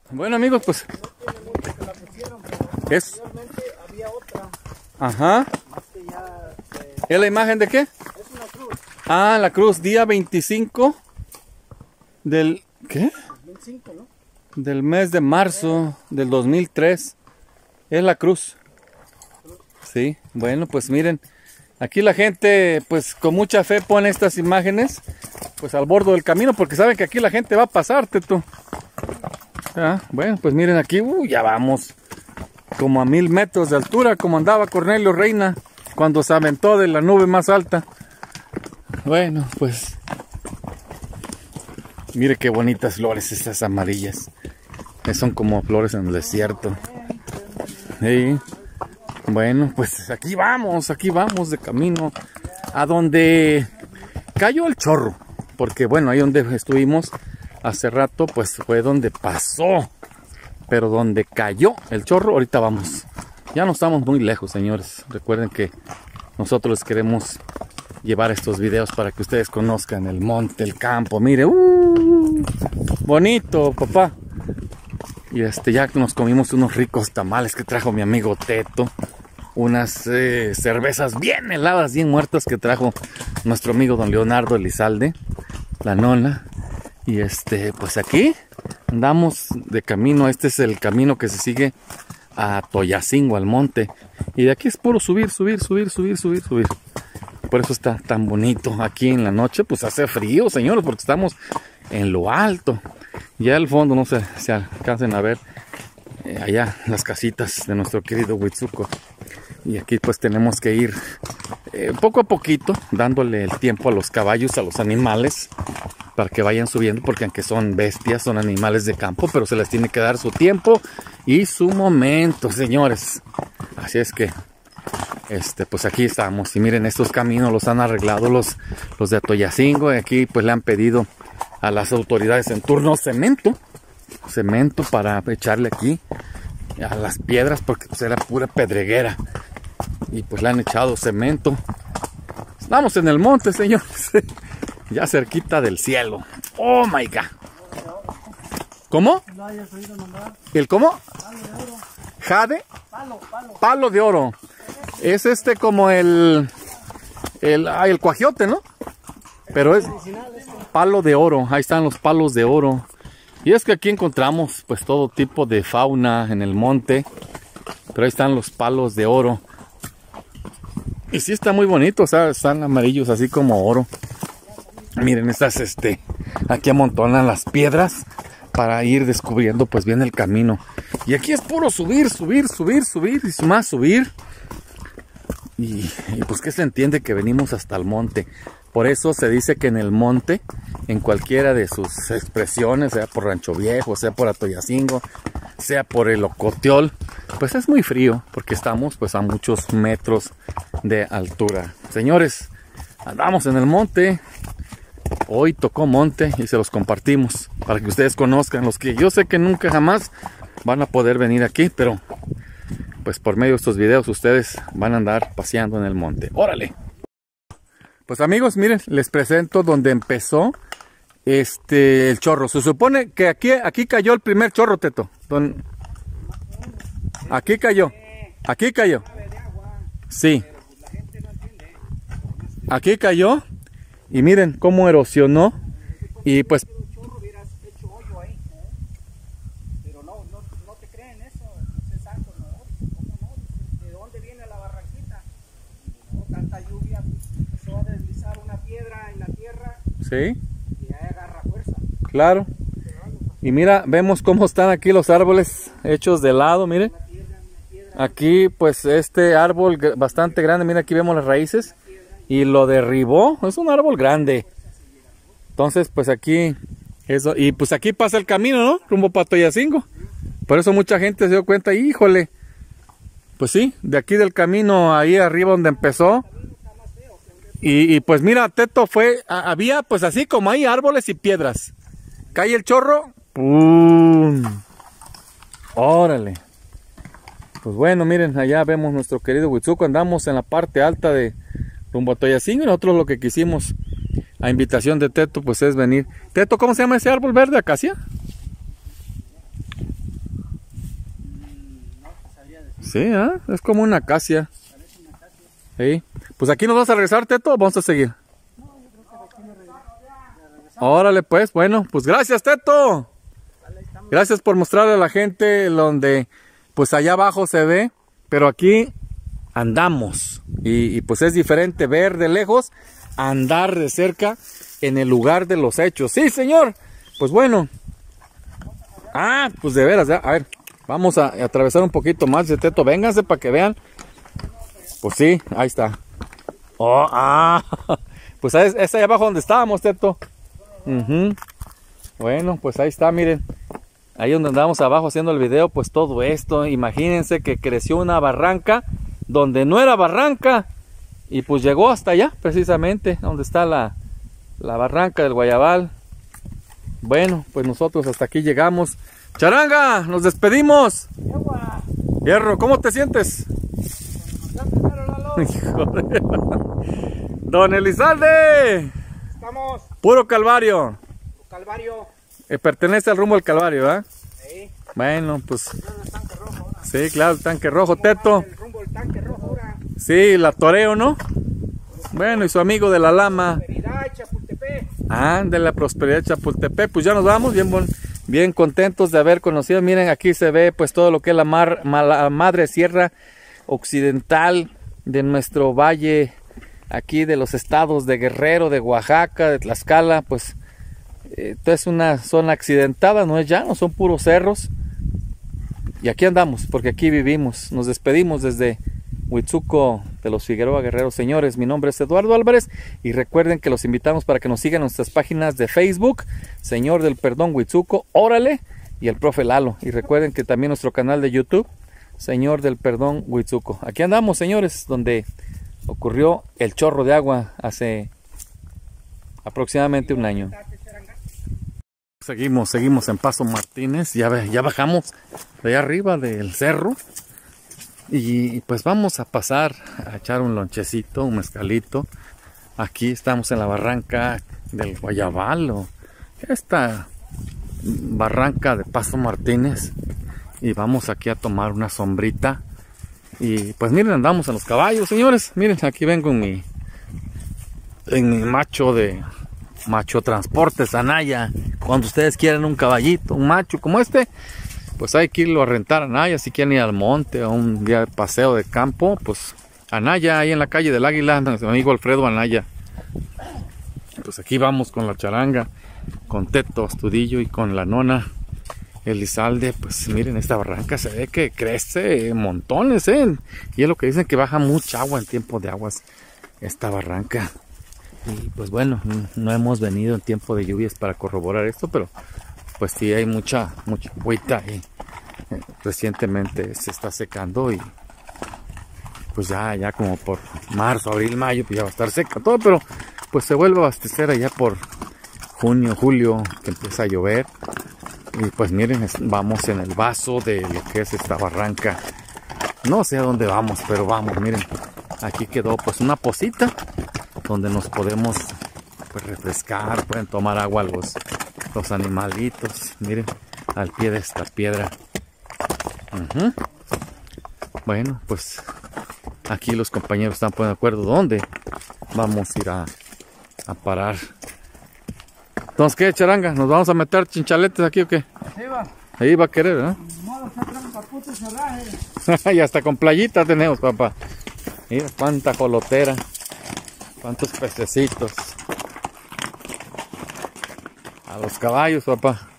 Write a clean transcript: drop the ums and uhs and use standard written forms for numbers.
Bueno, amigos, pues No tiene mucho que la pusieron, pero es... anteriormente había otra. Ajá. Más que ya ¿Es la imagen de qué? es una cruz. Ah, la cruz, día 25 del... ¿qué? 2005, ¿no? Del mes de marzo del 2003. Es la cruz. Sí, bueno, pues miren. Aquí la gente, pues con mucha fe pone estas imágenes, pues al borde del camino, porque saben que aquí la gente va a pasar, Teto. Ah, bueno, pues miren aquí, ya vamos como a 1000 metros de altura, como andaba Cornelio Reina cuando se aventó de la nube más alta. Bueno, pues mire qué bonitas flores estas amarillas. Son como flores en el desierto. Sí. Bueno, pues aquí vamos de camino a donde cayó el chorro. Porque bueno, ahí donde estuvimos hace rato, pues fue donde pasó. Pero donde cayó el chorro, ahorita vamos. Ya no estamos muy lejos, señores. Recuerden que nosotros les queremos llevar estos videos para que ustedes conozcan el monte, el campo. Mire, bonito, papá. Y ya nos comimos unos ricos tamales que trajo mi amigo Teto. Unas cervezas bien heladas, bien muertas que trajo nuestro amigo don Leonardo Elizalde, la nona. Y pues aquí andamos de camino. Este es el camino que se sigue a Toyacingo, al monte. Y de aquí es puro subir. Por eso está tan bonito. Aquí en la noche pues hace frío, señores, porque estamos en lo alto. Ya al fondo no se alcancen a ver allá las casitas de nuestro querido Huitzuco. Y aquí pues tenemos que ir poco a poquito, dándole el tiempo a los caballos, a los animales, para que vayan subiendo, porque aunque son bestias, son animales de campo, pero se les tiene que dar su tiempo y su momento, señores. Así es que pues aquí estamos. Y miren, estos caminos los han arreglado los de Atoyacingo. Y aquí pues le han pedido a las autoridades en turno cemento para echarle aquí a las piedras, porque pues era pura pedreguera. Y pues le han echado cemento. Estamos en el monte, señores. Ya cerquita del cielo. Oh my God. ¿Cómo? ¿El cómo? ¿Jade? Palo de oro. Es como el cuajiote, ¿no? Pero es palo de oro. Ahí están los palos de oro. Y es que aquí encontramos pues todo tipo de fauna en el monte. Pero ahí están los palos de oro. Y sí está muy bonito, o sea, están amarillos así como oro. Miren, estas aquí amontonan las piedras para ir descubriendo pues bien el camino. Y aquí es puro subir y más subir. Y pues que se entiende que venimos hasta el monte. Por eso se dice que en el monte, en cualquiera de sus expresiones, sea por Rancho Viejo, sea por Atoyacingo, sea por el Ocoteol, pues es muy frío, porque estamos pues a muchos metros de altura. Señores, andamos en el monte. Hoy tocó monte y se los compartimos para que ustedes conozcan, los que yo sé que nunca jamás van a poder venir aquí, pero pues por medio de estos videos ustedes van a andar paseando en el monte. ¡Órale! Pues amigos, miren, les presento donde empezó el chorro. Se supone que aquí cayó el primer chorro, Teto. Aquí cayó. Sí. Aquí cayó. Y miren cómo erosionó. Y pues Pero no te creen eso, es exacto, ¿no? ¿Cómo no? ¿De dónde viene la barranquita? No, tanta lluvia, pues empezó a deslizar una piedra en la tierra. sí, Y ahí agarra fuerza. claro. Y mira, vemos cómo están aquí los árboles hechos de lado, miren. Aquí pues este árbol bastante grande, mira, aquí vemos las raíces. Y lo derribó, es un árbol grande. Entonces pues aquí, eso, y pues aquí pasa el camino, ¿no? Rumbo para Toyacingo. Por eso mucha gente se dio cuenta, híjole. Pues sí, de aquí del camino, ahí arriba donde empezó. Y pues mira, Teto había pues así como hay árboles y piedras. Cae el chorro, ¡pum! Órale. Pues bueno, miren, allá vemos nuestro querido Huitzuco. Andamos en la parte alta de rumbo a Toyacingo y nosotros lo que quisimos, a invitación de Teto, pues es venir. Teto, ¿cómo se llama ese árbol verde? ¿Acacia? Sí, es como una acacia. Sí. Pues aquí nos vamos a regresar, Teto, o vamos a seguir. Órale, pues, bueno, pues gracias, Teto. Gracias por mostrarle a la gente donde, pues allá abajo se ve, pero aquí andamos. Y pues es diferente ver de lejos, andar de cerca en el lugar de los hechos. Sí, señor. Pues bueno. Pues de veras, ya. A ver, vamos a atravesar un poquito más de Teto. Vénganse para que vean. Pues sí, ahí está. Pues es ahí abajo donde estábamos, Teto. Bueno, pues ahí está, miren. Ahí donde andábamos abajo haciendo el video, pues todo esto. Imagínense que creció una barranca donde no era barranca. Y pues llegó hasta allá, precisamente, donde está la barranca del Guayabal. Bueno, pues nosotros hasta aquí llegamos. Charanga, nos despedimos. Hierro, ¿cómo te sientes? Don Elizalde. Estamos. Puro Calvario. Calvario. Pertenece al rumbo del Calvario, ¿verdad? Sí. Bueno, pues. El tanque rojo ahora. Sí, claro, el tanque rojo, Teto. El rumbo del tanque rojo ahora. Sí, la toreo, ¿no? Bueno, y su amigo de la lama. Prosperidad, Chapultepec. De la Prosperidad Chapultepec. Pues ya nos vamos, bien contentos de haber conocido. Miren, aquí se ve pues todo lo que es la madre sierra occidental de nuestro valle, aquí de los estados de Guerrero, de Oaxaca, de Tlaxcala. Pues esta es una zona accidentada, no es llano, son puros cerros. Y aquí andamos, porque aquí vivimos. Nos despedimos desde Huitzuco de los Figueroa Guerreros. Señores, mi nombre es Eduardo Álvarez y recuerden que los invitamos para que nos sigan en nuestras páginas de Facebook, Señor del Perdón Huitzuco, Órale, y el Profe Lalo. Y recuerden que también nuestro canal de YouTube, Señor del Perdón Huitzuco. Aquí andamos, señores, donde ocurrió el chorro de agua hace aproximadamente un año. Seguimos en Paso Martínez, ya bajamos de allá arriba del cerro. Y pues vamos a pasar a echar un lonchecito, un mezcalito. Aquí estamos en la barranca del Guayabal, o esta barranca de Paso Martínez. Y vamos aquí a tomar una sombrita. Y pues miren, andamos en los caballos, señores. Miren, aquí vengo en mi macho transportes Anaya. Cuando ustedes quieran un caballito, un macho como este, pues hay que irlo a rentar a Anaya. Si quieren ir al monte o un día de paseo de campo, pues Anaya, ahí en la calle del Águila, nuestro amigo Alfredo Anaya. Pues aquí vamos con la charanga, con Teto Astudillo y con la nona Elizalde. Pues miren, esta barranca se ve que crece montones, y es lo que dicen, que baja mucha agua en tiempo de aguas esta barranca. Y pues bueno, no hemos venido en tiempo de lluvias para corroborar esto, pero pues sí hay mucha agüita y recientemente se está secando, y pues ya como por marzo, abril, mayo, pues ya va a estar seca todo, pero pues se vuelve a abastecer allá por junio, julio, que empieza a llover. Y pues miren, vamos en el vaso de lo que es esta barranca. No sé a dónde vamos, pero vamos, miren. Aquí quedó pues una pocita donde nos podemos pues refrescar, pueden tomar agua los animalitos. Miren, al pie de esta piedra. Bueno, pues aquí los compañeros están poniendo de acuerdo dónde vamos a ir a parar. Entonces, ¿qué, charanga? ¿Nos vamos a meter chinchaletes aquí o qué? Ahí va a querer, ¿eh? Y hasta con playita tenemos, papá. Mira cuánta colotera, cuántos pececitos. A los caballos, papá.